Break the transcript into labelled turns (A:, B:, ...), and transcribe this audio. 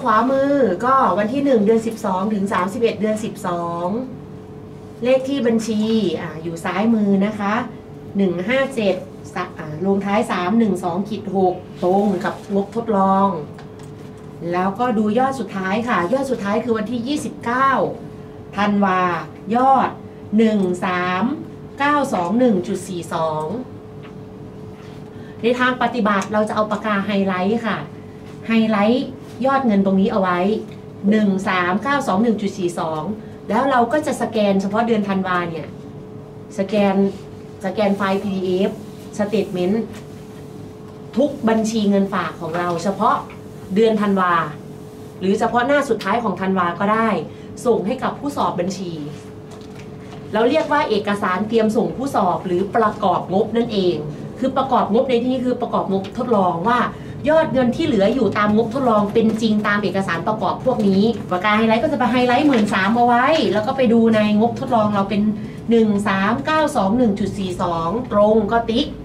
A: ขวามือก็วันที่1เดือน12ถึง31เดือน12เลขที่บัญชีอยู่ซ้ายมือนะคะ157ลงท้าย312-6ตรงกับงบทดลองแล้วก็ดูยอดสุดท้ายค่ะยอดสุดท้ายคือวันที่29ธันวายอด13921.42ในทางปฏิบัติเราจะเอาปากกาไฮไลท์ค่ะไฮไลท์ยอดเงินตรงนี้เอาไว้13921.42แล้วเราก็จะสแกนเฉพาะเดือนธันวาเนี่ยสแกนไฟล์ PDF Statement ทุกบัญชีเงินฝากของเราเฉพาะเดือนธันวาหรือเฉพาะหน้าสุดท้ายของธันวาก็ได้ส่งให้กับผู้สอบบัญชีเราเรียกว่าเอกสารเตรียมส่งผู้สอบหรือประกอบงบนั่นเองคือประกอบงบในที่นี้คือประกอบงบทดลองว่ายอดเงินที่เหลืออยู่ตามงบทดลองเป็นจริงตามเอกสารประกอบพวกนี้ปากกาไฮไลท์ก็จะไปไฮไลท์13,000เอาไว้แล้วก็ไปดูในงบทดลองเราเป็น13921.42ตรงก็ติ๊ก